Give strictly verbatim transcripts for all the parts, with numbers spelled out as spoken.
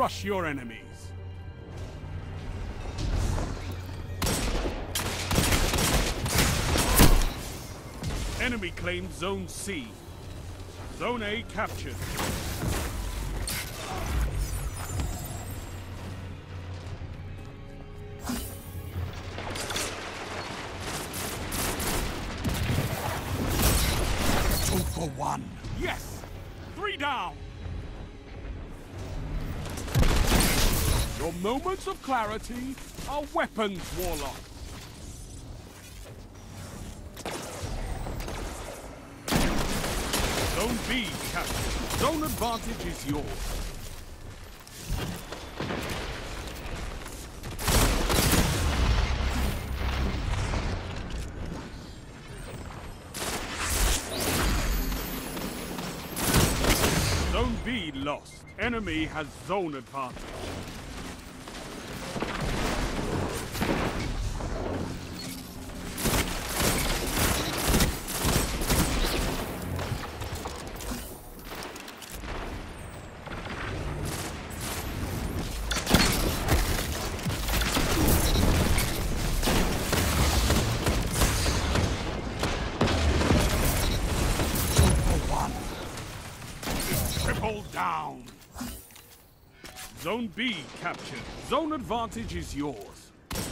crush your enemies. Enemy claimed Zone C. Zone A captured. Two for one. Yes! Three down! Your moments of clarity are weapons, Warlock. Zone B captured. Zone advantage is yours. Zone B lost. Enemy has zone advantage. Down. Zone B captured. Zone advantage is yours.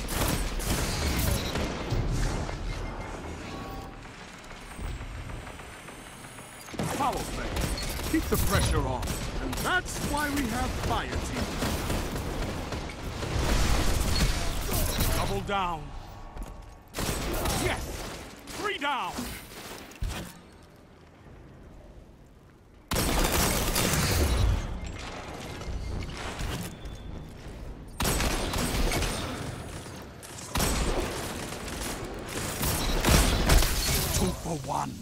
Power play. Keep the pressure on. And that's why we have fire team. Double down. Yes! Three down! For one.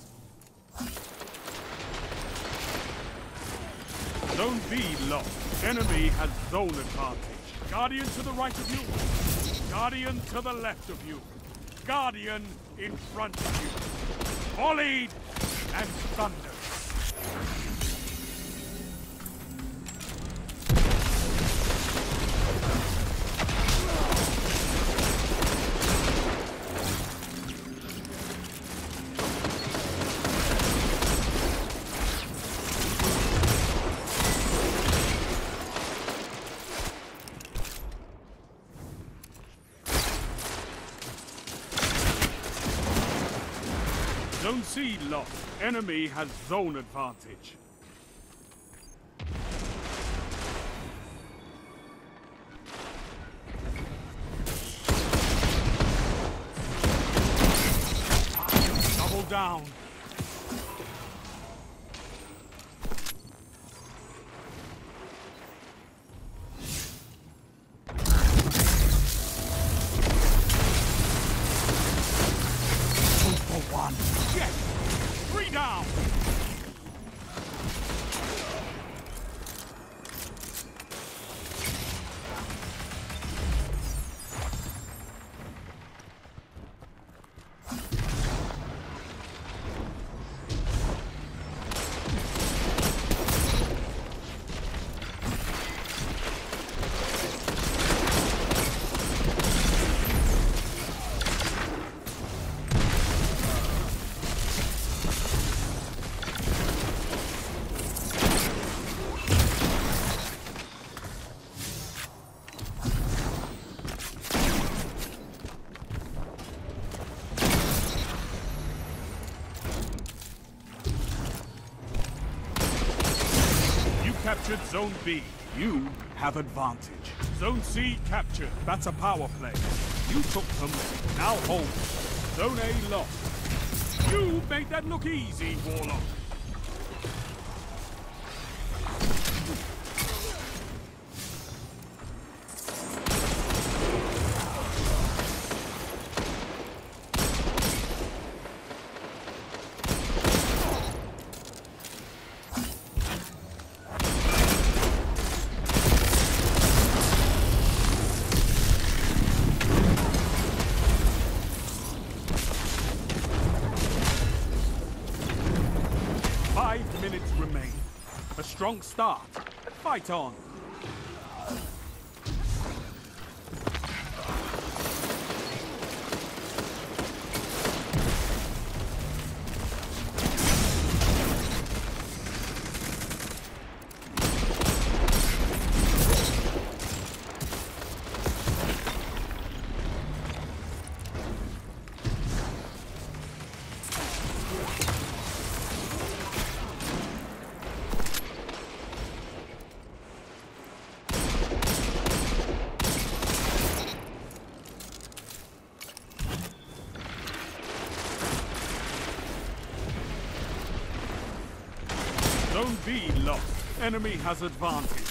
Zone B lost. Enemy has zone advantage. Guardian to the right of you. Guardian to the left of you. Guardian in front of you. Volleyed and thunder. Zone C lost. Enemy has zone advantage. Double down. Two for one. Yes! Three down! Captured Zone B. You have advantage. Zone C captured. That's a power play. You took them, now hold. Zone A lost. You made that look easy, Warlock. Five minutes remain. A strong start. Fight on. Zone B lost. Enemy has advantage.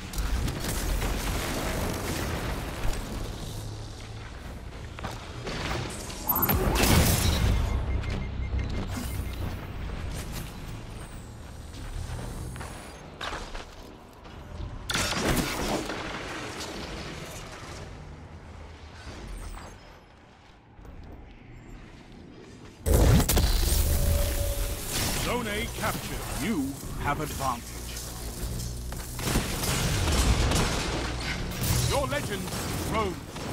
Zone A captured. You have advantage. Your legend grows.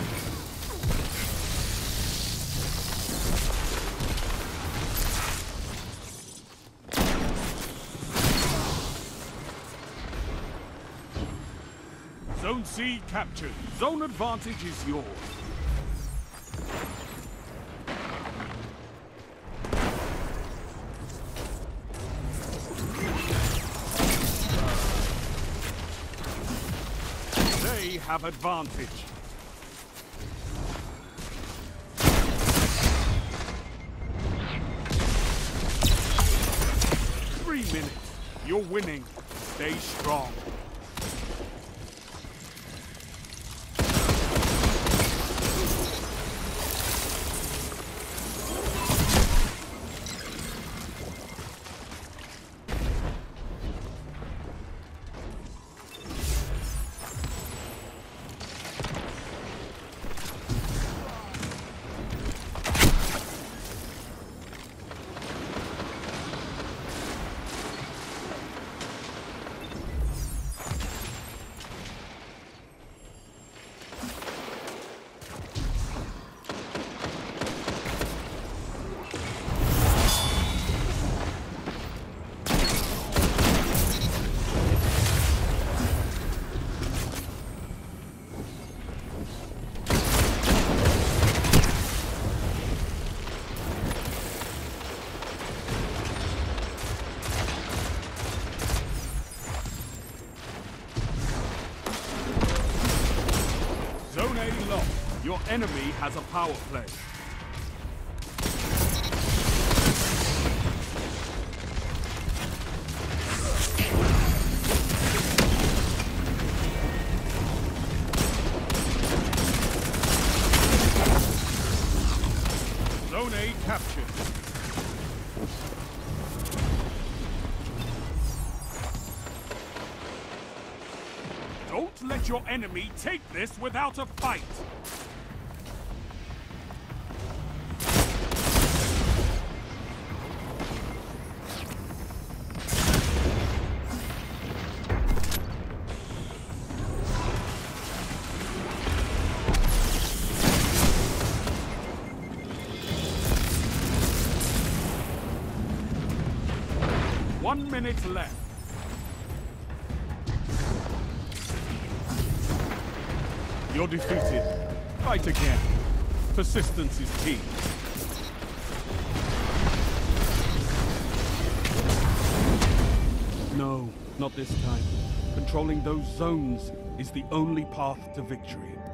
Zone C captured. Zone advantage is yours. They have advantage. Three minutes. You're winning. Stay strong. Zone A lost. Your enemy has a power play. Zone A captured. Don't let your enemy take this without a fight! One minute left. You're defeated. Fight again. Persistence is key. No, not this time. Controlling those zones is the only path to victory.